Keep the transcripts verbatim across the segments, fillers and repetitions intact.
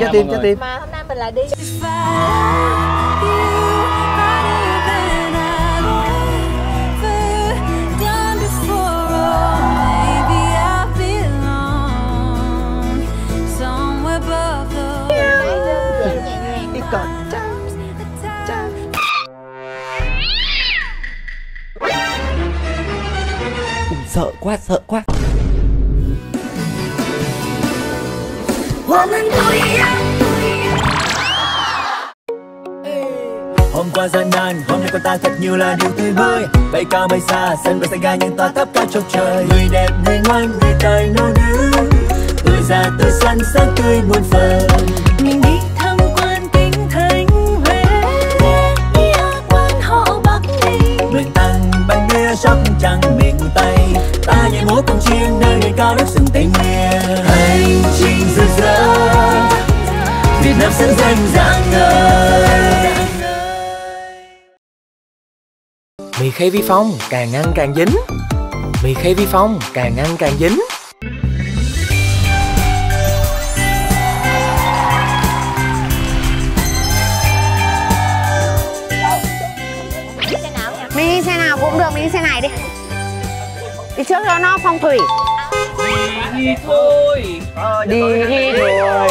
trái tim, trái tim. Mà hôm nay mình lại đi. Sợ quá, sợ quá. Hôm qua gian nan, hôm nay con ta thật nhiều là điều tươi mới. Bay cao bay xa, sân bay xanh ga nhưng ta thấp cao trong trời. Người đẹp, người ngoan, người tài nô nữ, tươi già tươi xanh sáng tươi muôn phần. Mình đi tham quan kinh thành Huế, đi quan họ Bắc Ninh, Mình tăng bánh bia sóc trăng miền Tây, ta nhảy múa cùng chiêng nơi đỉnh cao đất rừng Tây Nguyên. Hành trình rực rỡ, Việt Nam xứng danh rạng ngời. Mì khay vi phong càng ăn càng dính. Mì khay vi phong càng ăn càng dính. Mình đi xe nào cũng được, mình đi xe này đi. Đi trước cho nó phong thủy. Đi thôi. Đi đi thôi.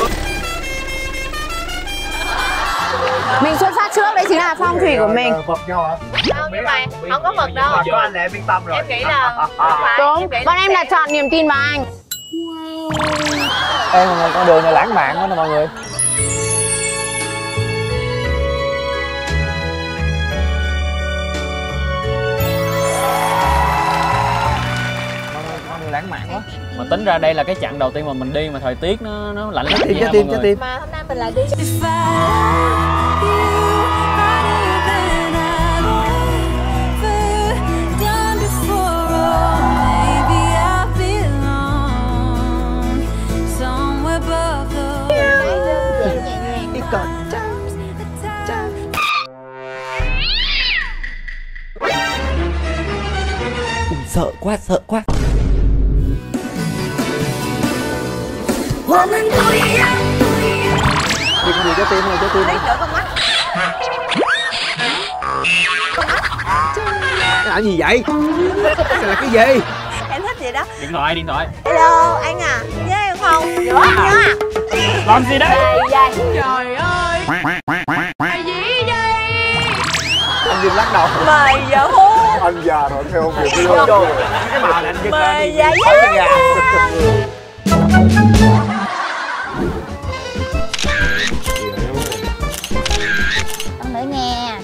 Mình xuất phát trước, đấy chính là phong thủy của mình. Phật nhau hả? Không, nhưng mà không có Phật đâu. Có anh lẽ yên tâm rồi. Em nghĩ là đúng, bọn em là chọn niềm tin vào anh. Ê, mà con đường này lãng mạn quá nè mọi người. Con đường lãng mạn quá. Mà tính ra đây là cái chặng đầu tiên mà mình đi mà thời tiết nó nó lạnh lẽo Trái tim, trái tim. Mà hôm nay mình lại đi. Sợ quá, sợ quá. Đi con gì trái tim này, trái tim. Lấy nữa con mắt. Cái làm gì vậy? Cái là cái gì? Em thích gì đó. Điện thoại, điện thoại. Hello, anh à, với em không? Rửa anh nhớ à? Làm gì đấy? Dây dây. trời ơi, cái gì vậy? Anh Vinh lắc đầu. Mời giờ hôn. Anh già rồi, theo không kịp luôn. Cái bà này anh Vinh Mời đi. dạ dạ. Con nữa nghe.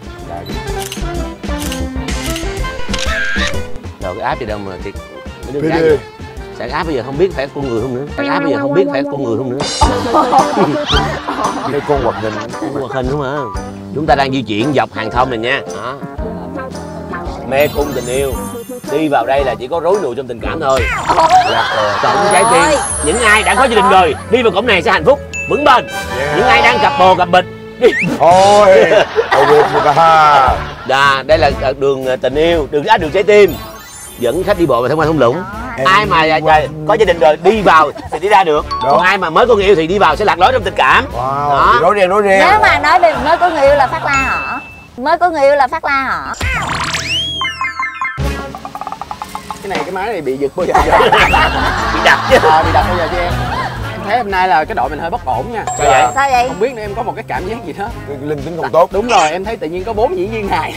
Rồi cái áp gì đâu mà thiệt. Mấy đứa gái sạc áp bây giờ không biết phải con người không nữa. Sạc áp bây giờ không biết phải con người không nữa. Đây con hoạt hình. Con hoạt hình đúng không? Chúng ta đang di chuyển dọc hàng thông này nha. Đó. Mê cung tình yêu. Đi vào đây là chỉ có rối nùi trong tình cảm thôi. Chọn trái tim. Những ai đã có gia đình rồi đi vào cổng này sẽ hạnh phúc vững bền. Những ai đang gặp bồ gặp bịch đi. Thôi, thôi được rồi ha. Đà, đây là đường tình yêu, đường á đường trái tim. Dẫn khách đi bộ và tham quan thung lũng. Ai mà trời, có gia đình rồi đi vào thì đi ra được. Còn ai mà mới có người yêu thì đi vào sẽ lạc lối trong tình cảm. Wow, đó. Nói riêng, nói riêng. Nếu mà nói đi mới có người yêu là phát la hả? Mới có người yêu là phát la hả? Cái này cái máy này bị giật bao giờ? Bị đập chứ. À, bị đập bao giờ cho em. Em thấy hôm nay là cái đội mình hơi bất ổn nha. Sao vậy? Sao vậy? Không biết nữa, em có một cái cảm giác gì đó. Linh tính không tốt. Đúng rồi, em thấy tự nhiên có bốn diễn viên hài.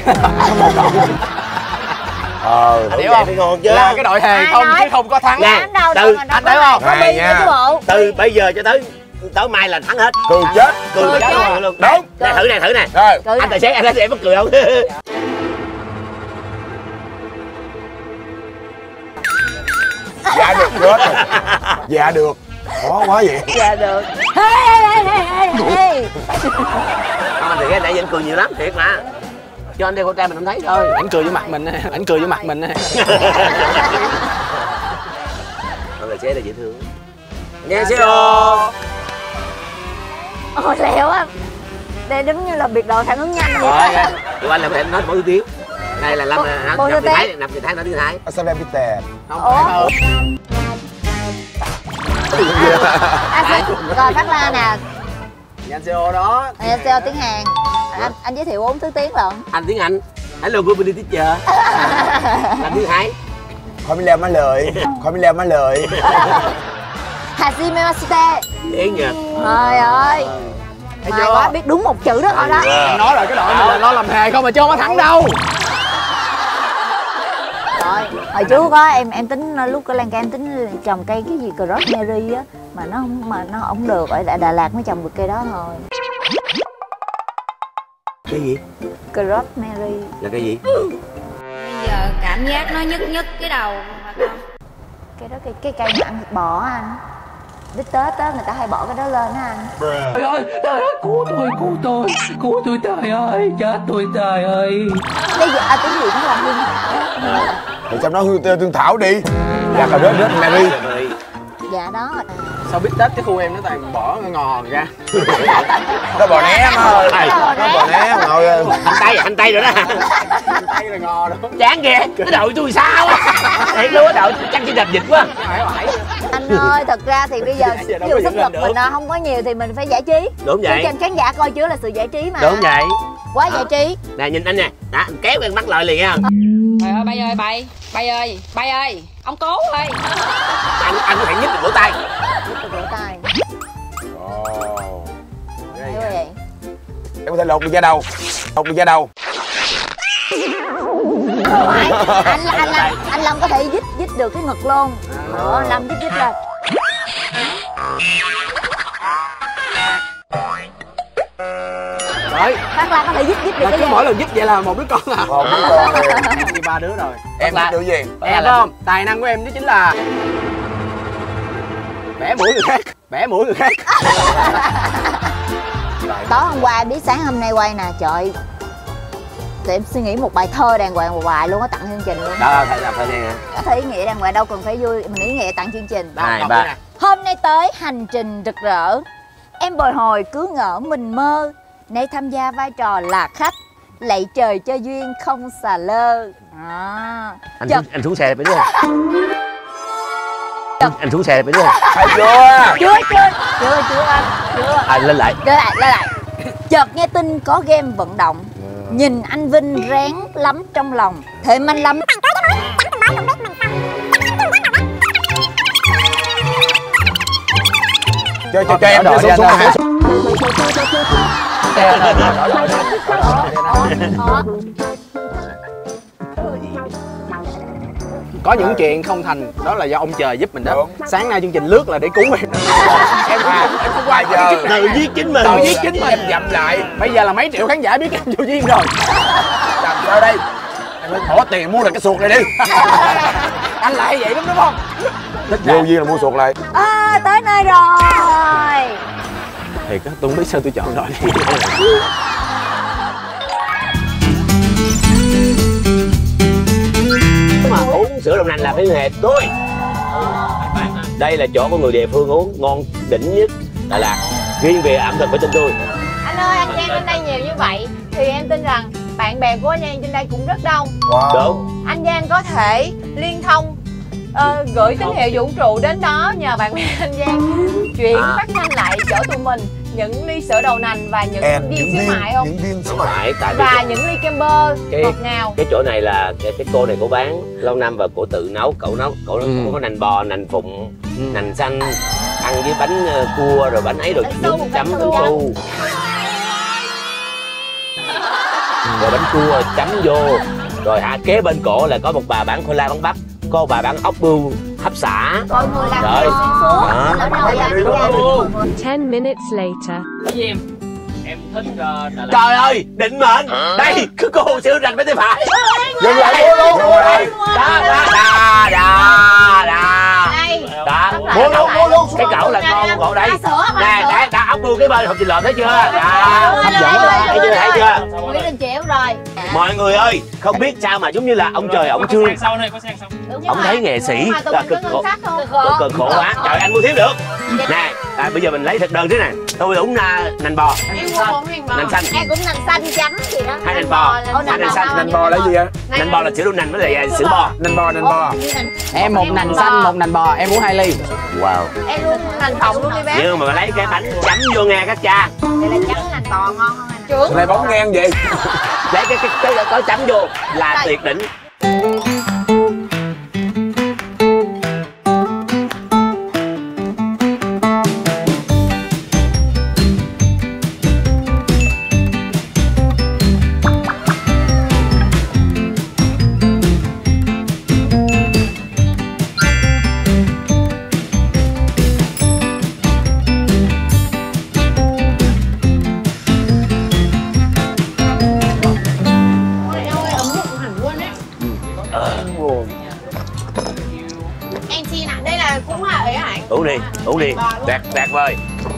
Ờ, hiểu không? ngon chứ. Là cái đội hề không chứ không có thắng. Nè, từ anh thấy không? Có đi với bộ. Từ bây giờ cho tới tới mai là thắng hết. Cười chết. Cười chết luôn luôn. Đúng. Nè, thử nè, thử nè. Rồi. Anh tài xế anh thấy em mắc cười không? Dạ được chết rồi. Dạ được. Khó quá vậy. Dạ được. Ê ê ê ê ê. Không, anh tài xế nãy giờ anh cười nhiều lắm, thiệt mà. Cho anh đeo khẩu trang mình không thấy thôi. Ảnh cười vô mặt mình nè, ảnh cười vô mặt mình nè. Ông tài xế là dễ thương. Nghe xe ô. Ôi lẹo á. Đây đúng như là biệt đội phản ứng nhanh vậy. Rồi, tụi anh là có thể nói mỗi ưu tiên. Đây là Lâm Nam Nam Thái, Nam Thái nói tiếng Thái. Sao em biết tè? Không phải đâu. À, rồi Phát La nè. Anh xê ô đó. Anh xê ô tiếng Hàn. Anh anh giới thiệu bốn thứ tiếng lận. Anh tiếng Anh. Hello good teacher. Làm thứ hai. Khỏi mới leo má lợi. Khỏi mới leo má lợi. Hajime Mashite. Tiếng Nhật. Trời ơi. Mày quá, biết đúng một chữ đó thôi đó. Em nói rồi, cái đội này là lo làm hề không mà chứ không có thắng đâu. Rồi, hồi trước á em em tính lúc ở Lan Ca em tính trồng cây cái gì rosemary á mà nó không mà nó không được, ở Đà Lạt mới trồng được cây đó thôi. Cái gì? Rosemary Là cái gì? Bây giờ cảm giác nó nhức nhức cái đầu phải không? Cái đó cái cái cây mà ăn thịt bò á anh. Đít Tết á người ta hay bỏ cái đó lên á anh. Trời ơi, trời ơi, cứu tôi, cứu tôi, cứu tôi, trời ơi, chết tôi, trời ơi. Bây giờ à, tiếng gì nó là hương thảo. Thì trong đó hương tương thảo đi. Dạ còn rớt rớt Mary. Dạ đó. Sao biết Tết cái khu em nó toàn bỏ ngò ra. Nó bò né má ơi. Nó bò né ngồi. Hành tay, hành tay rồi đó. Hành tay là ngò đó. Chán kìa, cái đội tôi sao á. Thiệt luôn á, đội chắc chỉ đập dịch quá. Anh ơi, thật ra thì bây giờ ví dụ sức lực mình không có nhiều thì mình phải giải trí. Đúng vậy. Chương trình khán giả coi chứa là sự giải trí mà. Đúng vậy. Quá giải trí. Nè nhìn anh nè, đó, kéo cái mắt lại liền nha. Trời ơi bay ơi bay, bay ơi, bay ơi, ông Cố ơi. Anh anh có thể nhích được vỗ tay. Nhích được vỗ tay. Ồ. Hay quá vậy. Em có thể lột được da đầu. Lột được da đầu. Anh anh anh Lâm, anh Lâm có thể dít dít được cái ngực luôn. Đó, Lâm dít dít lên. Đấy. Phát La có thể dít dít được cái gì? Mỗi lần dít vậy là một đứa con à? Một đứa con rồi. Đi ba đứa rồi. Em biết được gì? Em không? Tài năng của em đó chính là bẻ mũi người khác, bẻ mũi người khác. Tối hôm qua biết sáng hôm nay quay nè, trời. Tụi em suy nghĩ một bài thơ đàng hoàng một bài luôn á, tặng chương trình luôn. Đó, thầy làm thầy nè. Có thể ý nghĩa đàng hoàng đâu cần phải vui, mình ý nghĩa tặng chương trình. Hai ba. Hôm nay tới hành trình rực rỡ, em bồi hồi cứ ngỡ mình mơ, nay tham gia vai trò là khách, lạy trời cho duyên không xà lơ. À, anh xuống, anh xuống xe phải đúng không? Anh, anh xuống xe phải đúng không? Hay chưa? Chưa chưa chưa chưa anh chưa. À lên lại. Lên lại lên lại. Chợt nghe tin có game vận động, nhìn anh Vinh rén lắm trong lòng, thêm anh lắm. Chơi chơi chơi em đội xuống xuống hạ. Có những chuyện không thành đó là do ông trời giúp mình đó. Đúng. Sáng nay chương trình lướt là để cứu em. Em à, em không qua giờ tự giết chính mình. Tự giết chính mình. Em dặm lại. Bây giờ là mấy triệu khán giả biết em vô duyên rồi. Làm sao đây? Em phải bỏ tiền mua được cái suột này đi. Anh lại vậy lắm đúng không? Vô duyên là mua suột lại. À, tới nơi rồi. Thiệt á, tôi không biết sao tôi chọn rồi. Mà uống sữa đậu nành là phải hệt tôi. Đây là chỗ của người địa phương uống ngon đỉnh nhất Đà Lạt. Riêng về ẩm thực phải tin tôi. Anh ơi, anh Giang trên đây nhiều như vậy thì em tin rằng bạn bè của anh Giang trên đây cũng rất đông. Wow. Đúng. Anh Giang có thể liên thông uh, gửi tín hiệu vũ trụ đến đó nhờ bạn bè anh Giang chuyển À. phát thanh lại chỗ tụi mình những ly sữa đậu nành và những Em, viên những xíu viên, mại không? những viên xíu Không mại. phải, tại Và cái, những ly kem bơ cái, ngọt ngào. cái chỗ này là cái, cái cô này cô bán lâu năm và cô tự nấu, cậu nấu, cậu Ừ. có nành bò, nành phụng, Ừ. nành xanh, ăn với bánh uh, cua rồi bánh ấy rồi Bánh nước su, chấm bánh bánh su. su. Rồi bánh cua chấm vô. Rồi hả, kế bên cổ là có một bà bán khoai lang bán bắp, có một bà bán ốc bươu hấp xả. Mọi người làm Rồi. điều xuyên suốt. Đó. Ở đâu ra đi ra ten minutes later. Cái gì em? Em thích uh, Đà Lạt. Trời ơi, định mệnh. Đây, cứ cô Hồ siêu rành bên tay phải. Dừng lại mua luôn. Mua đây. Đó, đó, đó, đó, đó. đây. Đó, Mua luôn, mua luôn. cái cậu là con của cậu đây. Ba sữa, ba Nè, sữa. đã, đã ốc bươu cái bên hộp thịt lợn thấy chưa? Đó, Hấp dẫn thấy chưa, thấy chưa? Nguyễn Đình Chiểu rồi. Mọi người ơi, không biết sao mà giống như là ông trời ông chưa sau này có sang sau. ông thấy nghệ sĩ là cực khổ, cực, cực khổ quá. Trời, anh mua thiếu được. Nè, à, bây giờ mình lấy thực đơn thế này. Tôi uống uh, nành bò, nành xanh. Em cũng nành xanh chấm gì đó. Hai nành bò, hai nành xanh. Nành bò là gì vậy? Nành bò là sữa đậu nành với lại sữa bò. Nành bò, nành bò. Em một nành xanh, một nành bò, em uống hai ly. Wow. Em luôn nành phồng luôn đi bé. Nhưng mà lấy cái bánh chấm vô nghe các cha. Vậy là chấm nành bò ngon không anh? Trưởng. Này bóng ngang vậy. Lấy cái cái cái có chấm vô là tuyệt đỉnh. Em xin ạ, đây là cũng là ấy hả anh? Uống đi, uống đi, đạt đạt vời.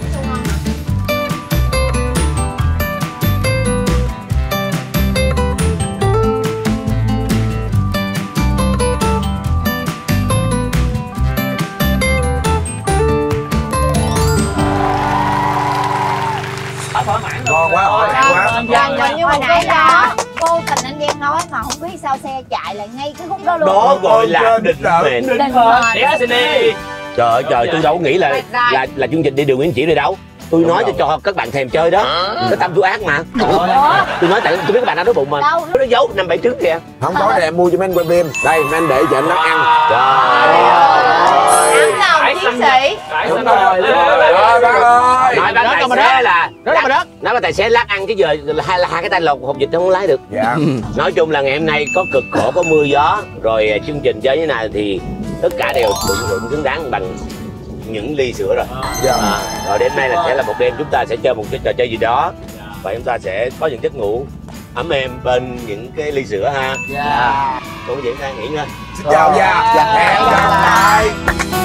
Ngon quá, ỏi quá. Dạ, nhưng mà nãy đó cô Tình Anh Giang nói mà không biết sao xe chạy lại ngay cái khúc đó luôn. Đó gọi là định mệnh. Định mệnh. Trời ơi trời, tôi đâu có nghĩ là là là chương trình đi đường Nguyễn Chỉ rồi đâu. Tôi nói cho, cho các bạn thèm chơi đó. Cái tâm tôi ác mà. Tôi nói tại tôi biết các bạn đang đói bụng mà. Nó giấu năm bảy trước kìa. Không tối nay em mua cho mấy anh quay phim. Đây, mấy anh để cho anh nó ăn. Trời ơi. Ấm lòng chiến sĩ. Đúng rồi. Rồi bác ơi. Nói bác tài xế là nói bác tài xế lát ăn chứ giờ hai hai cái tay lột hộp vịt không lái được. Dạ. Nói chung là ngày hôm nay có cực khổ, có mưa gió, rồi chương trình chơi như thế này thì tất cả đều bận rộn xứng đáng bằng những ly sữa rồi. Dạ. À, rồi đêm nay là sẽ là một đêm chúng ta sẽ chơi một cái trò chơi gì đó và chúng ta sẽ có những giấc ngủ ấm êm bên những cái ly sữa ha. Dạ. Cũng vậy ta nghỉ ngơi. Xin chào gia. Hẹn gặp lại.